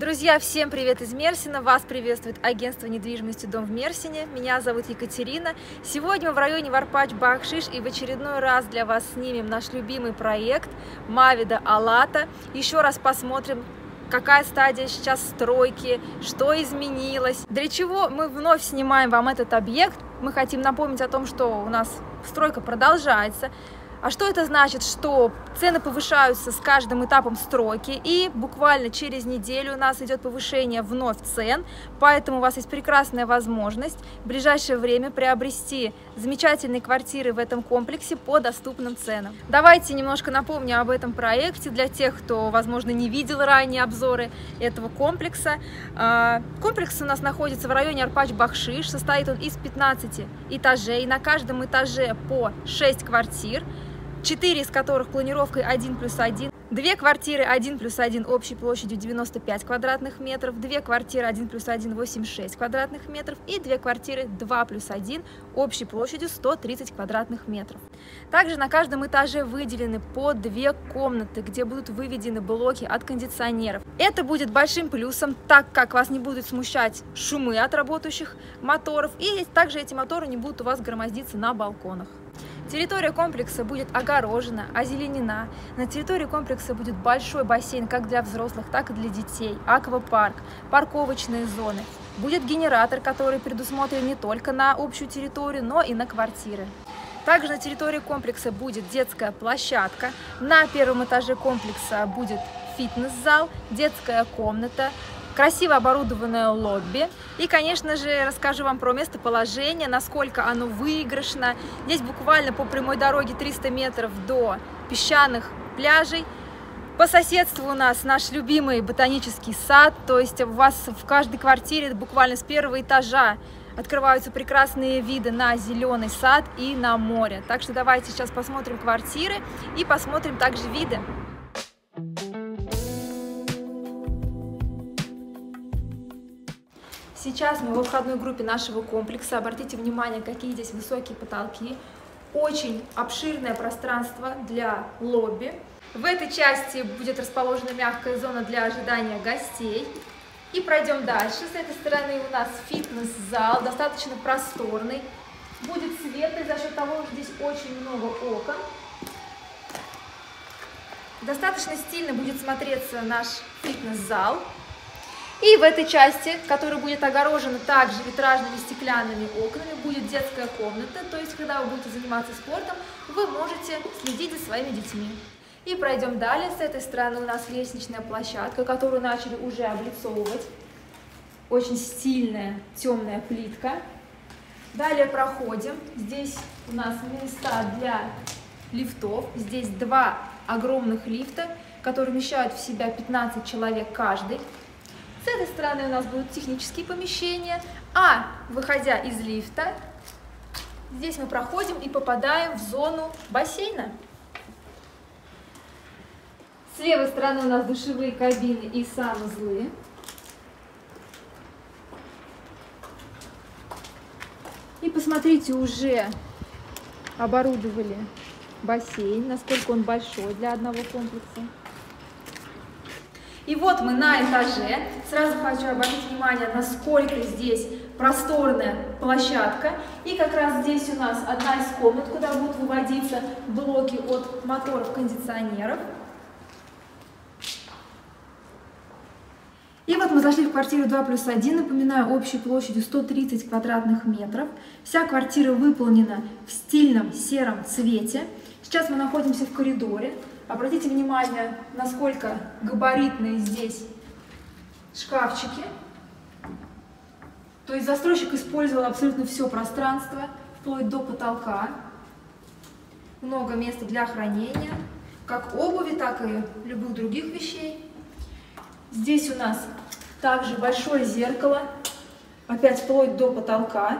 Друзья, всем привет из Мерсина! Вас приветствует агентство недвижимости «Дом в Мерсине». Меня зовут Екатерина. Сегодня мы в районе Варпач-Бахшиш и в очередной раз для вас снимем наш любимый проект Мавида Алата. Еще раз посмотрим, какая стадия сейчас стройки, что изменилось. Для чего мы вновь снимаем вам этот объект? Мы хотим напомнить о том, что у нас стройка продолжается. А что это значит? Что цены повышаются с каждым этапом стройки, и буквально через неделю у нас идет повышение вновь цен, поэтому у вас есть прекрасная возможность в ближайшее время приобрести замечательные квартиры в этом комплексе по доступным ценам. Давайте немножко напомню об этом проекте для тех, кто, возможно, не видел ранее обзоры этого комплекса. Комплекс у нас находится в районе Варпач-Бахшиш, состоит он из 15 этажей, на каждом этаже по 6 квартир. 4 из которых планировкой 1+1, 2 квартиры 1+1 общей площадью 95 квадратных метров, 2 квартиры 1+1 86 квадратных метров и 2 квартиры 2+1 общей площадью 130 квадратных метров. Также на каждом этаже выделены по 2 комнаты, где будут выведены блоки от кондиционеров. Это будет большим плюсом, так как вас не будут смущать шумы от работающих моторов, и также эти моторы не будут у вас громоздиться на балконах. Территория комплекса будет огорожена, озеленена. На территории комплекса будет большой бассейн как для взрослых, так и для детей, аквапарк, парковочные зоны. Будет генератор, который предусмотрен не только на общую территорию, но и на квартиры. Также на территории комплекса будет детская площадка. На первом этаже комплекса будет фитнес-зал, детская комната, красиво оборудованное лобби. И, конечно же, расскажу вам про местоположение, насколько оно выигрышно. Здесь буквально по прямой дороге 300 метров до песчаных пляжей. По соседству у нас наш любимый ботанический сад, то есть у вас в каждой квартире буквально с первого этажа открываются прекрасные виды на зеленый сад и на море. Так что давайте сейчас посмотрим квартиры и посмотрим также виды. Сейчас мы во входной группе нашего комплекса. Обратите внимание, какие здесь высокие потолки. Очень обширное пространство для лобби. В этой части будет расположена мягкая зона для ожидания гостей. И пройдем дальше. С этой стороны у нас фитнес-зал, достаточно просторный. Будет светлый за счет того, что здесь очень много окон. Достаточно стильно будет смотреться наш фитнес-зал. И в этой части, которая будет огорожена также витражными стеклянными окнами, будет детская комната. То есть, когда вы будете заниматься спортом, вы можете следить за своими детьми. И пройдем далее. С этой стороны у нас лестничная площадка, которую начали уже облицовывать. Очень стильная темная плитка. Далее проходим. Здесь у нас места для лифтов. Здесь 2 огромных лифта, которые вмещают в себя 15 человек каждый. С этой стороны у нас будут технические помещения, а выходя из лифта, здесь мы проходим и попадаем в зону бассейна. С левой стороны у нас душевые кабины и санузлы. И посмотрите, уже оборудовали бассейн, насколько он большой для одного комплекса. И вот мы на этаже. Сразу хочу обратить внимание, насколько здесь просторная площадка. И как раз здесь у нас одна из комнат, куда будут выводиться блоки от моторов кондиционеров. И вот мы зашли в квартиру 2+1, напоминаю, общей площадью 130 квадратных метров. Вся квартира выполнена в стильном сером цвете. Сейчас мы находимся в коридоре. Обратите внимание, насколько габаритные здесь шкафчики. То есть застройщик использовал абсолютно все пространство, вплоть до потолка. Много места для хранения, как обуви, так и любых других вещей. Здесь у нас также большое зеркало, опять вплоть до потолка.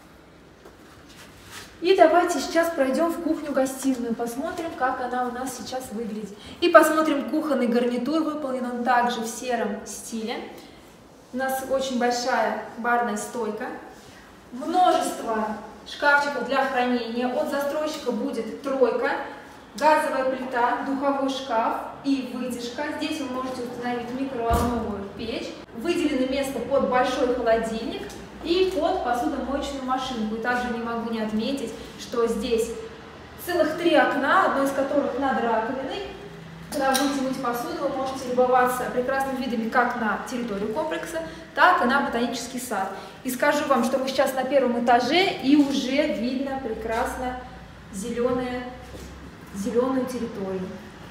И давайте сейчас пройдем в кухню-гостиную, посмотрим, как она у нас сейчас выглядит. И посмотрим кухонный гарнитур, выполнен он также в сером стиле. У нас очень большая барная стойка, множество шкафчиков для хранения. От застройщика будет 3, газовая плита, духовой шкаф и вытяжка. Здесь вы можете установить микроволновую печь. Выделено место под большой холодильник и под посудомоечную машинку. И также не могу не отметить, что здесь целых 3 окна, одно из которых над раковиной. Когда вы будете мыть посуду, вы можете любоваться прекрасными видами как на территорию комплекса, так и на ботанический сад. И скажу вам, что мы сейчас на 1-м этаже, и уже видно прекрасно зеленую территорию.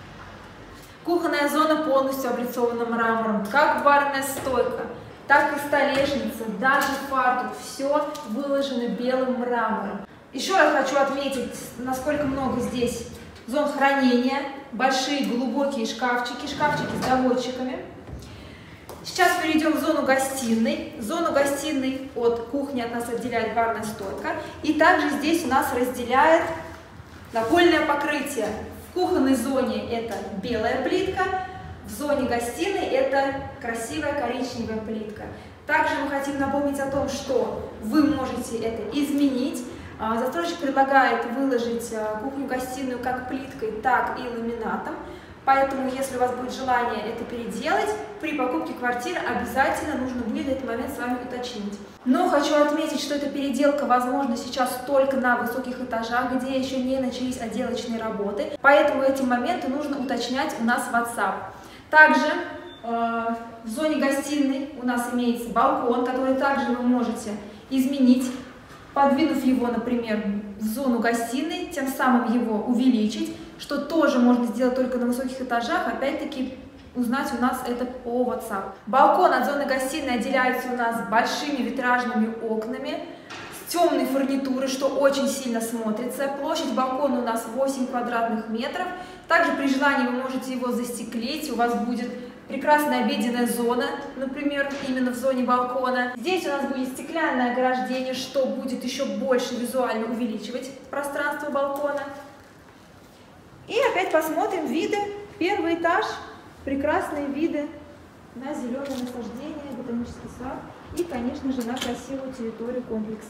Кухонная зона полностью облицована мрамором, как барная стойка, так и столешница, даже фартук, все выложено белым мрамором. Еще раз хочу отметить, насколько много здесь зон хранения, большие глубокие шкафчики с доводчиками. Сейчас перейдем в зону гостиной. Зону гостиной от кухни от нас отделяет барная стойка. И также здесь у нас разделяет напольное покрытие. В кухонной зоне это белая плитка, в зоне гостиной это красивая коричневая плитка. Также мы хотим напомнить о том, что вы можете это изменить. Застройщик предлагает выложить кухню-гостиную как плиткой, так и ламинатом. Поэтому, если у вас будет желание это переделать, при покупке квартиры обязательно нужно будет этот момент с вами уточнить. Но хочу отметить, что эта переделка возможна сейчас только на высоких этажах, где еще не начались отделочные работы. Поэтому эти моменты нужно уточнять у нас в WhatsApp. Также в зоне гостиной у нас имеется балкон, который также вы можете изменить, подвинув его, например, в зону гостиной, тем самым его увеличить, что тоже можно сделать только на высоких этажах, опять-таки узнать у нас это по WhatsApp. Балкон от зоны гостиной отделяется у нас большими витражными окнами, с темной фурнитурой, что очень сильно смотрится. Площадь балкона у нас 8 квадратных метров. Также при желании вы можете его застеклить, у вас будет прекрасная обеденная зона, например, именно в зоне балкона. Здесь у нас будет стеклянное ограждение, что будет еще больше визуально увеличивать пространство балкона. И опять посмотрим виды. 1-й этаж, прекрасные виды на зеленое насаждение, ботанический сад и, конечно же, на красивую территорию комплекса.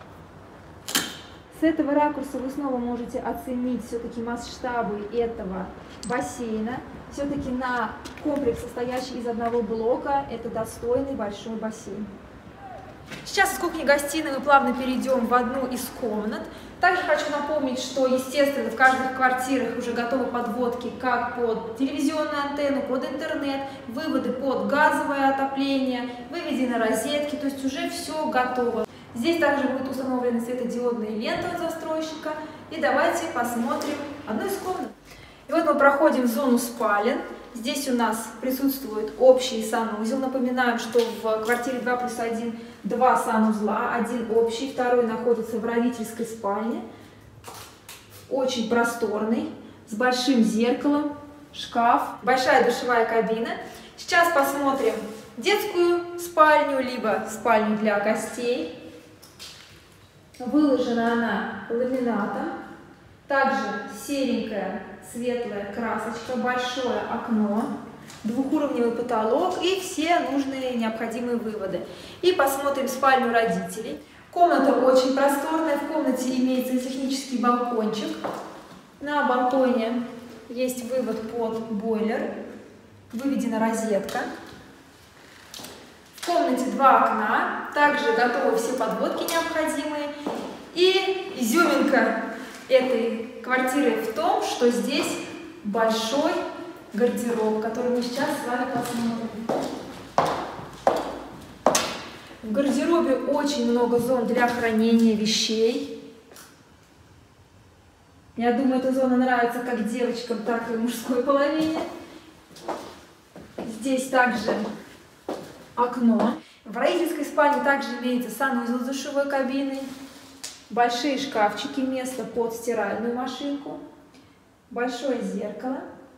С этого ракурса вы снова можете оценить все-таки масштабы этого бассейна. Все-таки на комплекс, состоящий из одного блока, это достойный большой бассейн. Сейчас из кухни-гостиной мы плавно перейдем в одну из комнат. Также хочу напомнить, что, естественно, в каждых квартирах уже готовы подводки как под телевизионную антенну, под интернет, выводы под газовое отопление, выведены розетки, то есть уже все готово. Здесь также будет установлены светодиодные ленты от застройщика. И давайте посмотрим одну из комнат. И вот мы проходим в зону спален. Здесь у нас присутствует общий санузел. Напоминаем, что в квартире 2+1 2 санузла. Один общий, второй находится в родительской спальне. Очень просторный, с большим зеркалом, шкаф, большая душевая кабина. Сейчас посмотрим детскую спальню, либо спальню для гостей. Выложена она ламинатом. Также серенькая светлая красочка, большое окно, двухуровневый потолок и все нужные необходимые выводы. И посмотрим спальню родителей. Комната очень просторная, в комнате имеется технический балкончик. На балконе есть вывод под бойлер, выведена розетка. В комнате 2 окна, также готовы все подводки необходимые. И изюминка этой квартиры в том, что здесь большой гардероб, который мы сейчас с вами посмотрим. В гардеробе очень много зон для хранения вещей. Я думаю, эта зона нравится как девочкам, так и мужской половине. Здесь также окно. В родительской спальне также имеется санузел с душевой кабиной. Большие шкафчики, место под стиральную машинку, большое зеркало.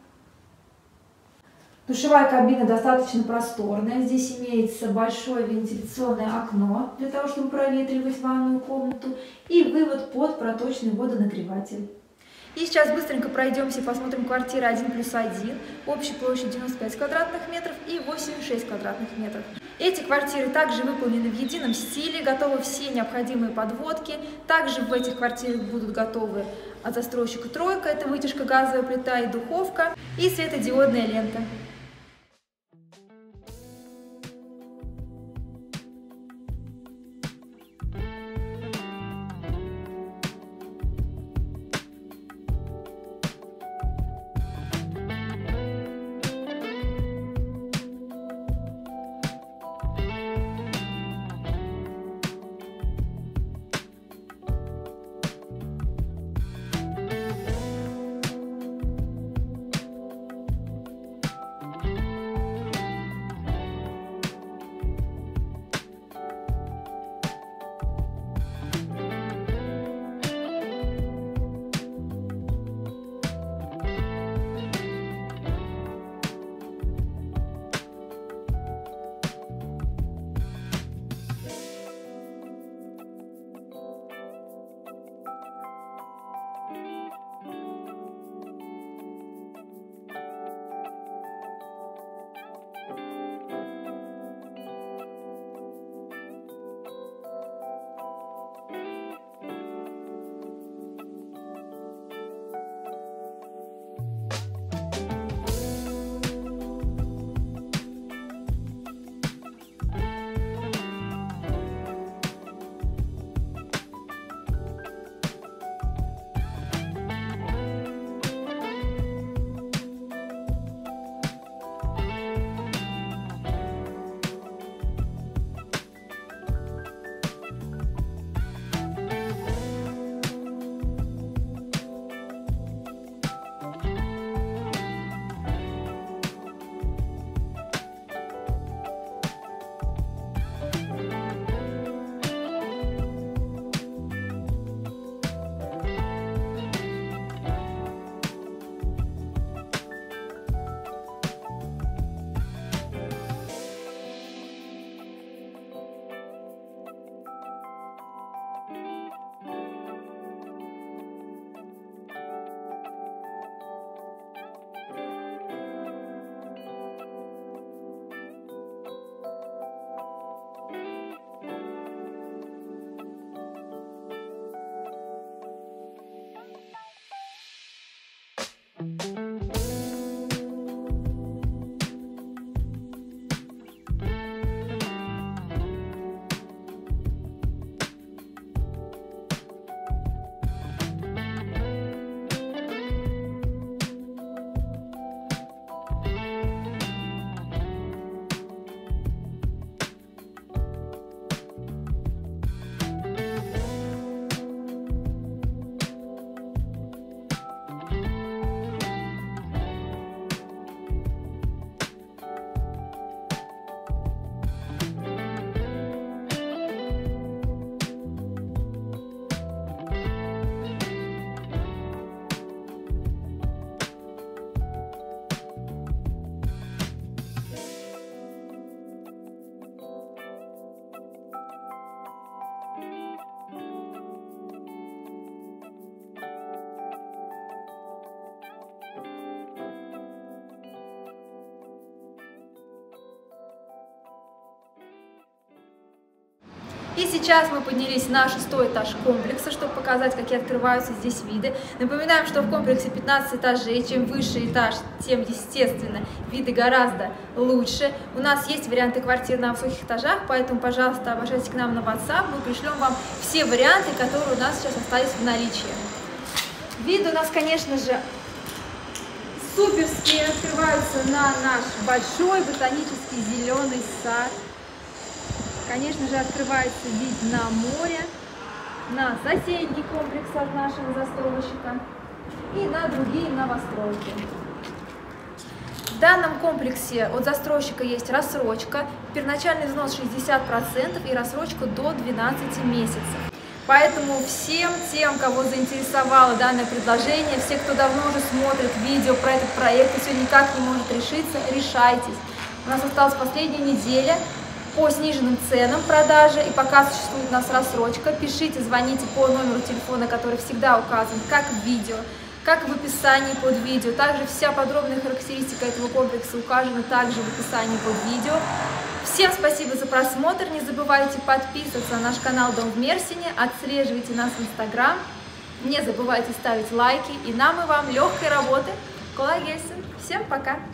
Душевая кабина достаточно просторная. Здесь имеется большое вентиляционное окно для того, чтобы проветривать ванную комнату, и вывод под проточный водонагреватель. И сейчас быстренько пройдемся и посмотрим квартиры 1+1. Общая площадь 95 квадратных метров и 86 квадратных метров. Эти квартиры также выполнены в едином стиле, готовы все необходимые подводки. Также в этих квартирах будут готовы от застройщика тройка, это вытяжка, газовая плита и духовка, и светодиодная лента. И сейчас мы поднялись на 6-й этаж комплекса, чтобы показать, какие открываются здесь виды. Напоминаем, что в комплексе 15 этажей. Чем выше этаж, тем, естественно, виды гораздо лучше. У нас есть варианты квартир на высоких этажах, поэтому, пожалуйста, обращайтесь к нам на WhatsApp. Мы пришлем вам все варианты, которые у нас сейчас остались в наличии. Виды у нас, конечно же, суперские, открываются на наш большой ботанический зеленый сад. Конечно же, открывается вид на море, на соседний комплекс от нашего застройщика и на другие новостройки. В данном комплексе от застройщика есть рассрочка, первоначальный взнос 60% и рассрочка до 12 месяцев. Поэтому всем тем, кого заинтересовало данное предложение, все, кто давно уже смотрит видео про этот проект и все никак не может решиться, решайтесь. У нас осталась последняя неделя по сниженным ценам продажи, и пока существует у нас рассрочка. Пишите, звоните по номеру телефона, который всегда указан как в видео, как и в описании под видео. Также вся подробная характеристика этого комплекса указана также в описании под видео. Всем спасибо за просмотр, не забывайте подписываться на наш канал Дом в Мерсине, отслеживайте нас в Instagram, не забывайте ставить лайки, и нам и вам легкой работы. Колай гельсен. Всем пока!